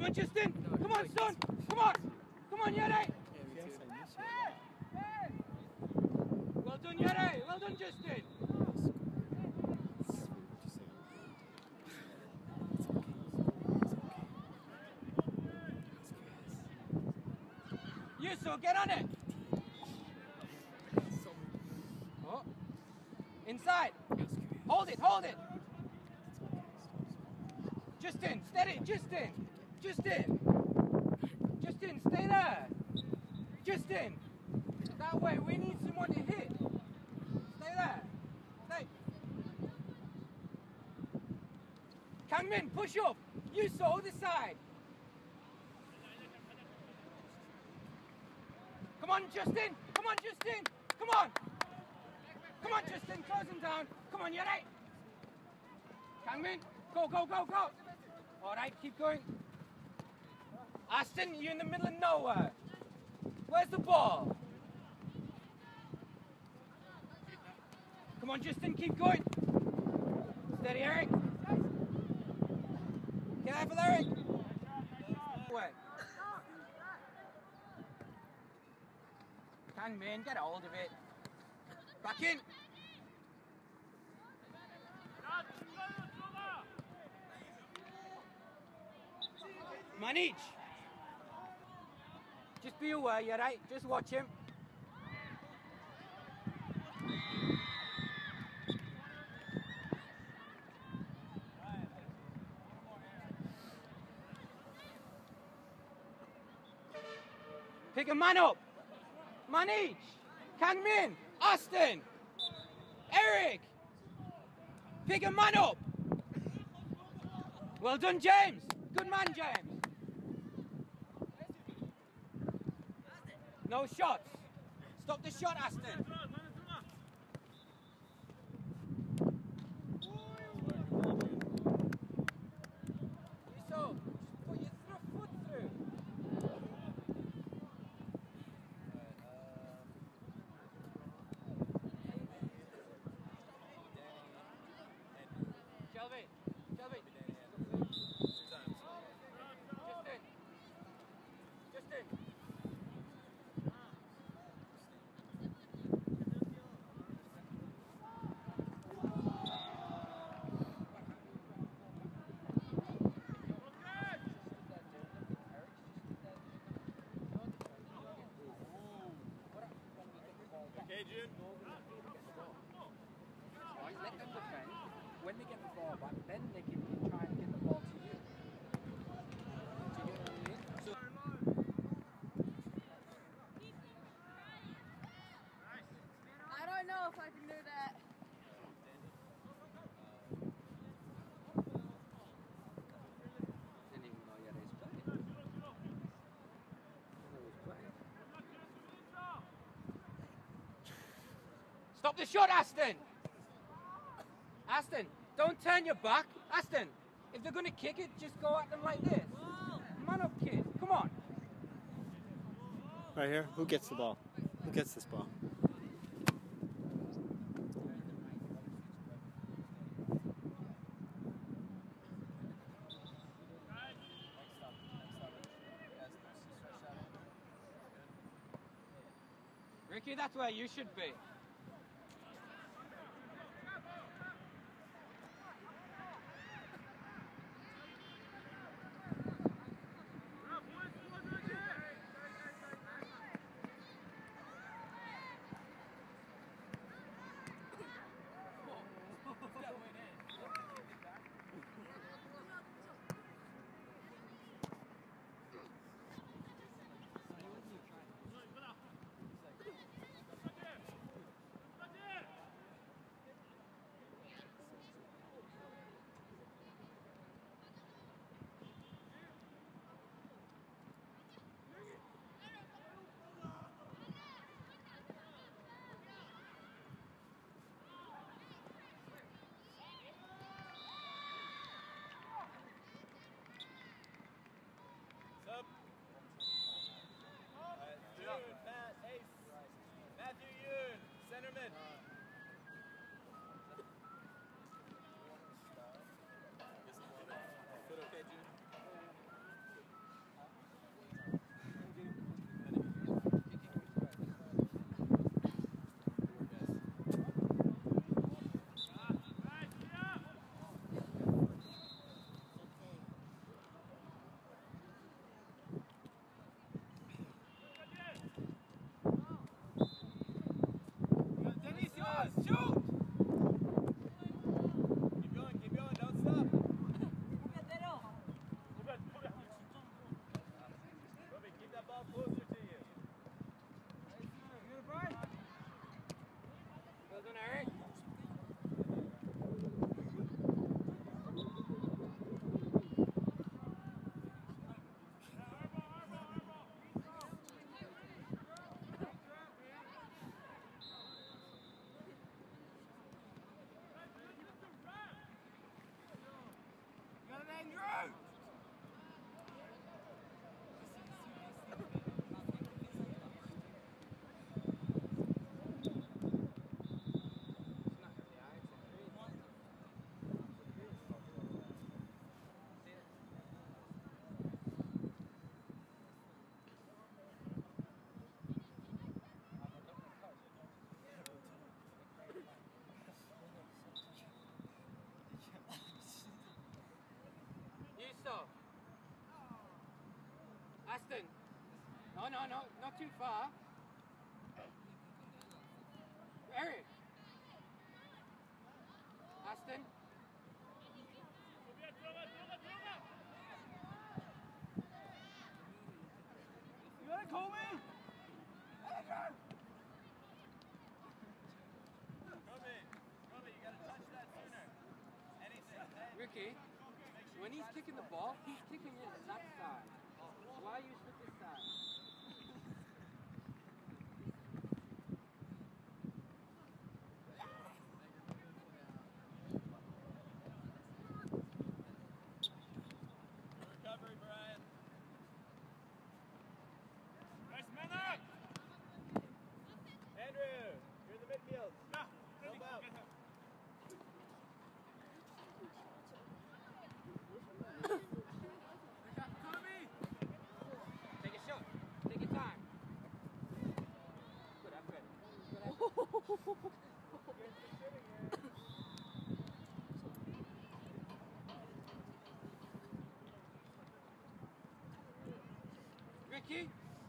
Come on, Justin. Come on, son. Come on. Come on, Yuri. Well done, Yuri. Well done, Justin. You so get on it. Oh. Inside. Hold it, hold it. Justin, steady, Justin. Justin. Justin, stay there. Justin. That way, we need someone to hit. Stay there. Stay. Kangmin, push up. You so other side. Come on, Justin. Come on, Justin. Come on. Come on, Justin. Close him down. Come on, you're right. Kangmin, go, go, go, go. All right, keep going. Aston, you're in the middle of nowhere. Where's the ball? Come on, Justin, keep going. Steady, Eric. Careful, Eric. Away. Kangmin, get a hold of it. Back in. Manage. Just be aware, you're right. Just watch him. Pick a man up. Manage. Kangmin. Aston. Eric. Pick a man up. Well done, James. Good man, James. No shots. Stop the shot, Aston. So, put your foot through. Shelby. Shelby. Justin. Justin. Okay, June. Let them defend. When they get the ball back, then they can try and get the ball to you. Do you get what I mean? So I don't know if I can do that. didn't even know you had his play. Stop the shot, Aston! Aston, don't turn your back. Aston, if they're going to kick it, just go at them like this. Man up, kid. Come on. Right here. Who gets the ball? Who gets this ball? Ricky, that's where you should be. no, not too far. Eric. Aston. You wanna call me? Robbie, you gotta touch that sooner. Anything. Ricky, when he's kicking the ball, he's kicking it that side. Why are you with this side? Recovery, Brian. Nice man up! Andrew, you're in the midfield. No, help out. Take a shot. Take your time. Good effort. Good effort. Ricky,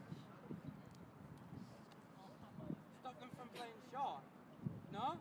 stop them from playing short. No?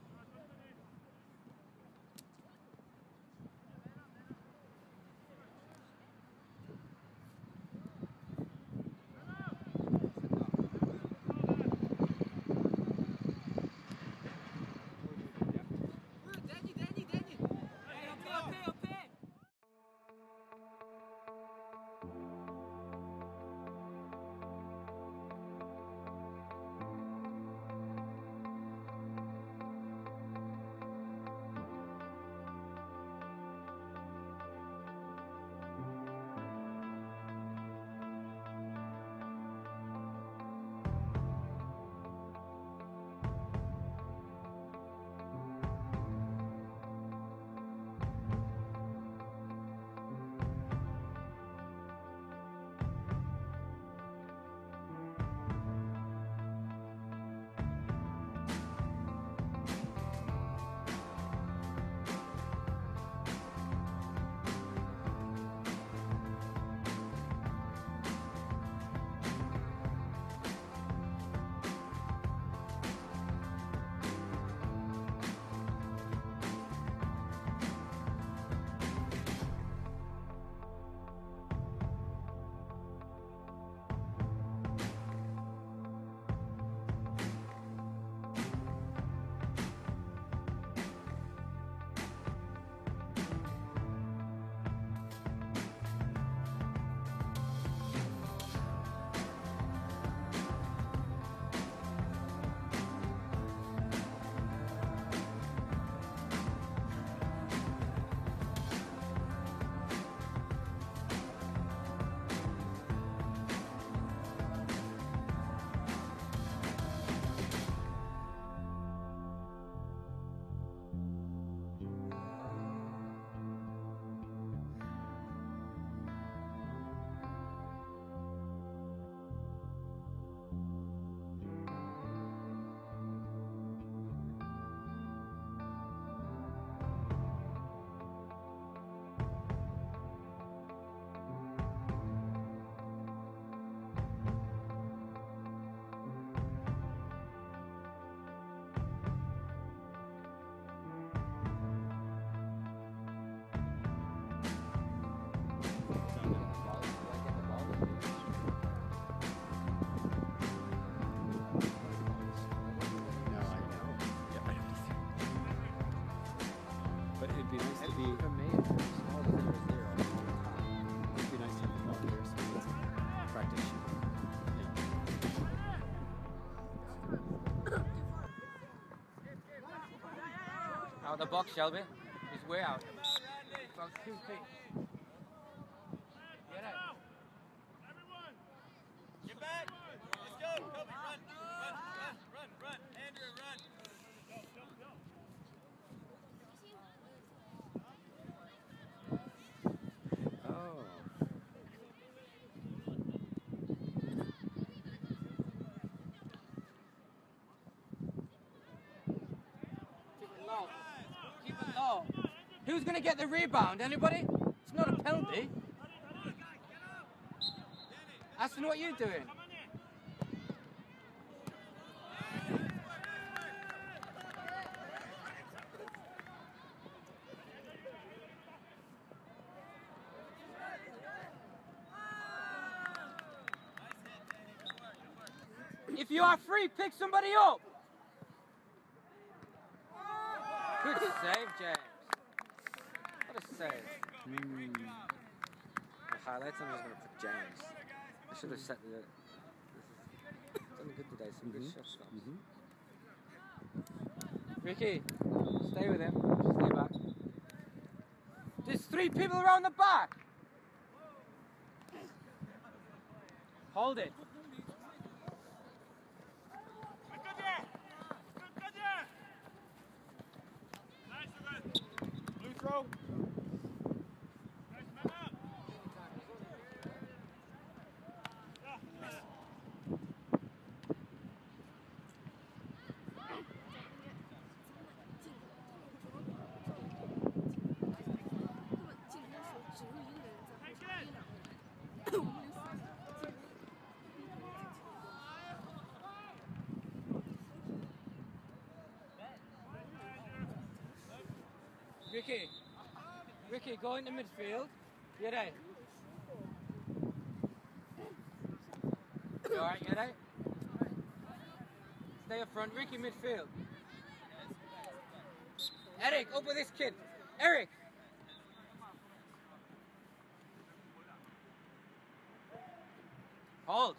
But it'd be nice to be. For me, it's small 0-0 all the time. It'd be nice to have the ball here so we can practice shooting. Out of the box, Shelby. He's way out. About 2 feet. Get out. Everyone! Get back! Let's go! Kobe, run! Andrew, run! Oh. Keep it low. Keep it low. Who's going to get the rebound? Anybody? It's not a penalty. Aston, what are you doing? If you are free, pick somebody up. Good save, James. What a save. The highlights, I'm just going to put James. I should have set the... It's only good today, some good shot stops. Ricky, stay with him. Stay back. There's 3 people around the back. Hold it. Blue throw. Ricky, go into midfield. You're right. You alright, you're right? Stay up front. Ricky, midfield. Eric, up with this kid. Eric! Hold.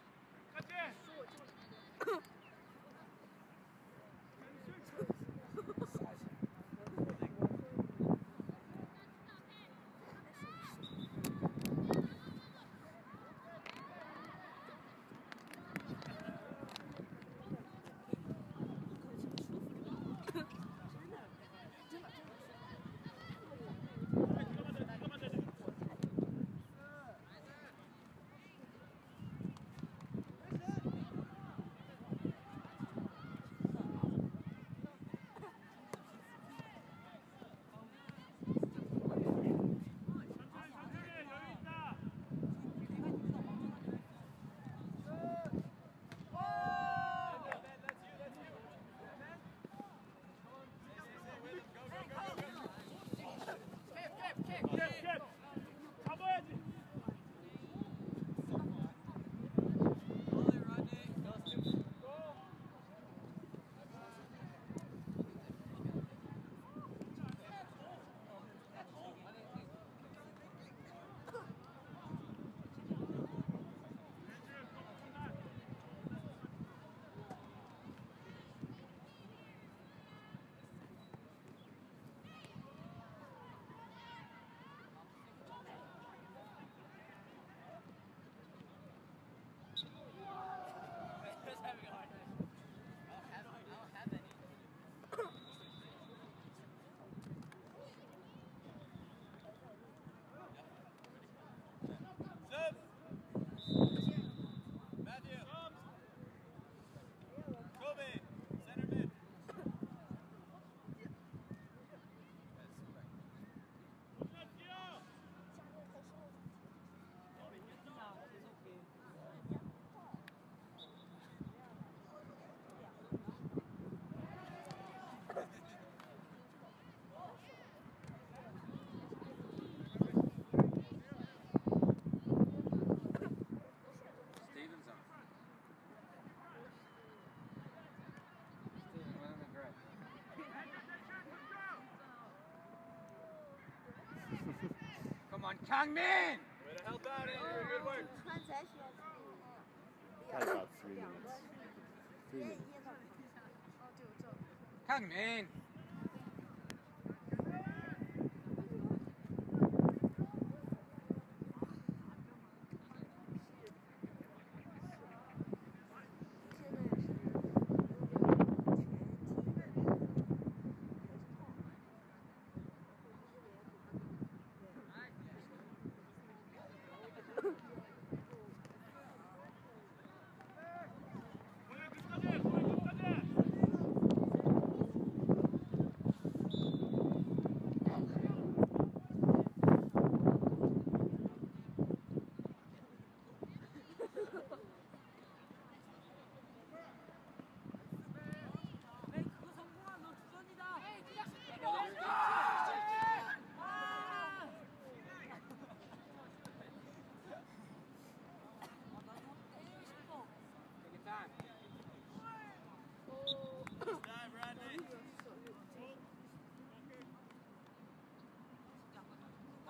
Come on, Kang Min! Way to help out, Andrew. Good work. Probably about 3 minutes. 3 minutes. Kang Min!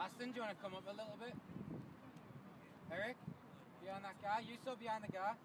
Aston, do you want to come up a little bit? Eric, behind that guy. You still behind the guy.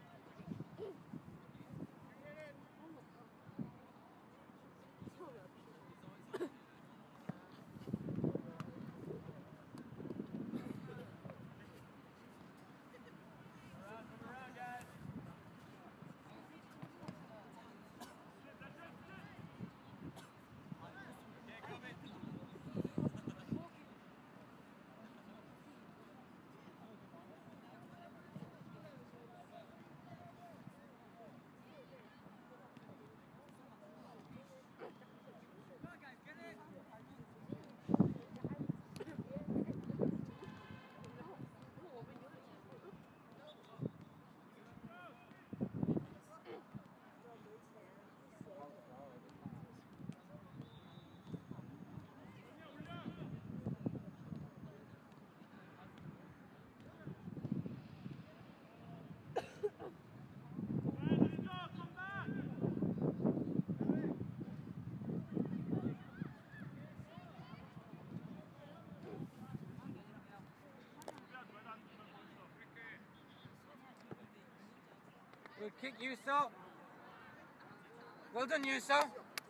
Good kick, Yuso. Well done, Yuso.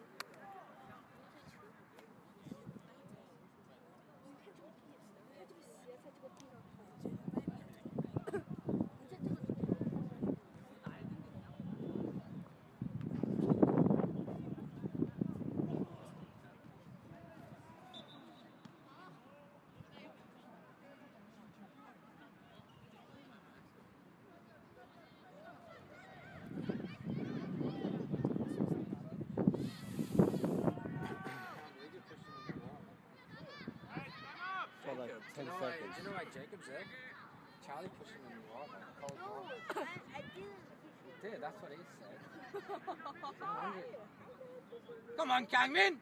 For like 10 seconds. Do you know why Jacob's there? Charlie pushed him in the water. Cold No, water. I didn't. He did, that's what he said. Come on, Kangmin.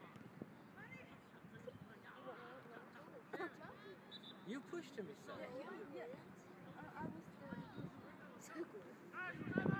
You pushed him, he said. Yeah, I was there.